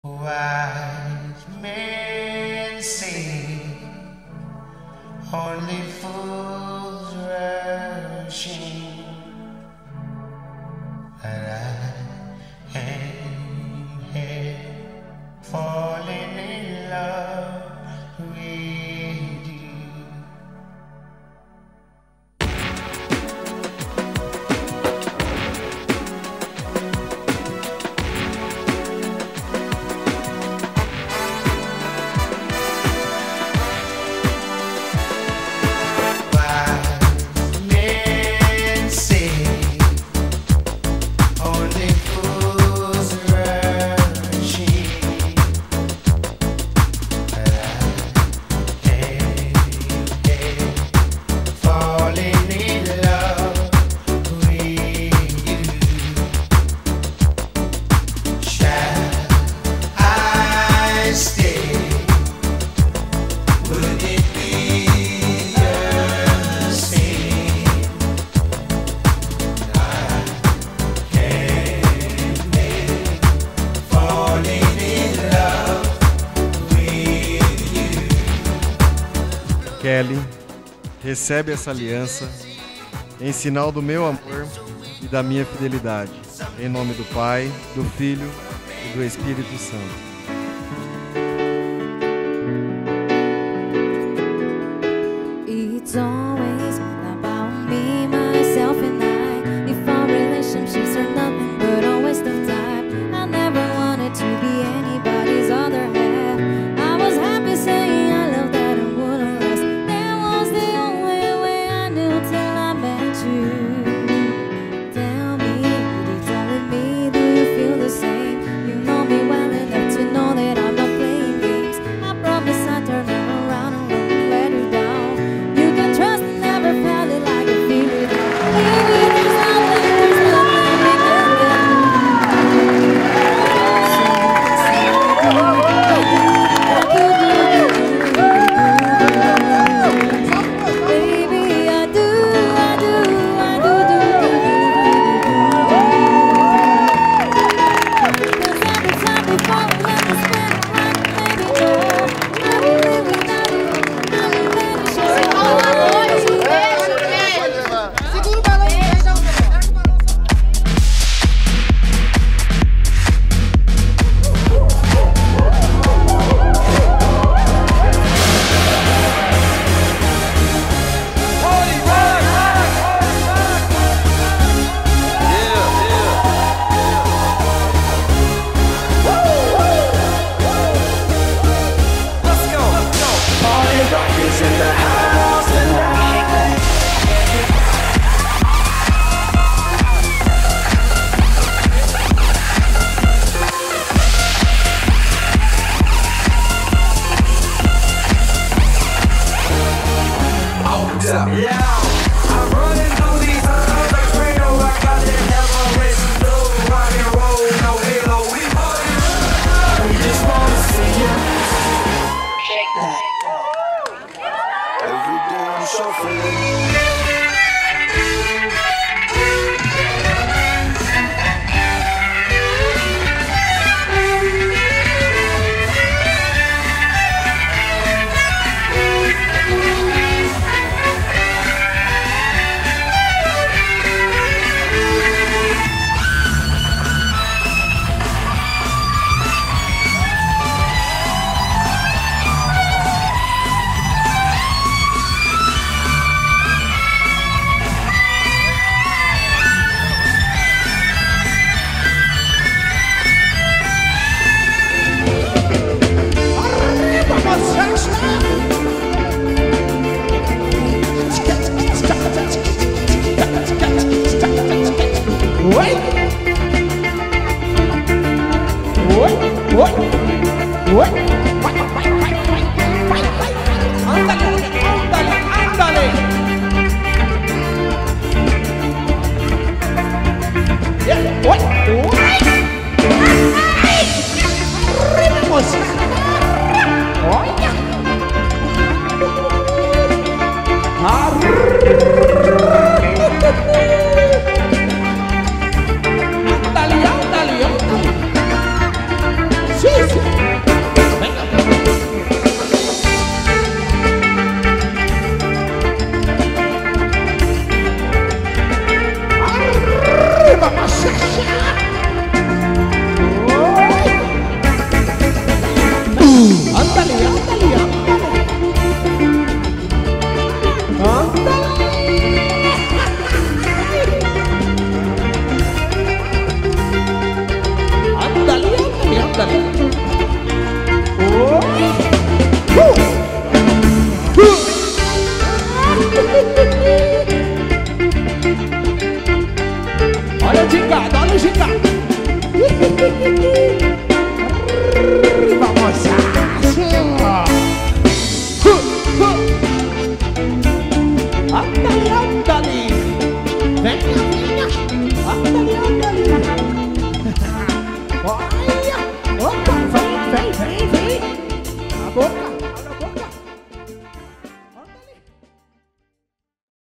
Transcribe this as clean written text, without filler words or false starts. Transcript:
Wise men say only fools rush in, but I am here falling in love with you. Kelly, recebe essa aliança em sinal do meu amor e da minha fidelidade. Em nome do Pai, do Filho e do Espírito Santo. It's always been about me, myself and I. If our relationships are nothing but a waste of time, I never wanted to be anybody's other half. I was happy saying I love that I wouldn't last. That was the only way I knew till I met you. Tell me, did you with me? Do you feel the same? You know me well enough to know that I'm not playing games. I promise I'll turn around and won't let you down. Trust and never felt it like I feel it. Maybe there's nothing we can Baby, I do. Cause every time we fall in love, we spend it like maybe no. I believe without you, I will let it show. What?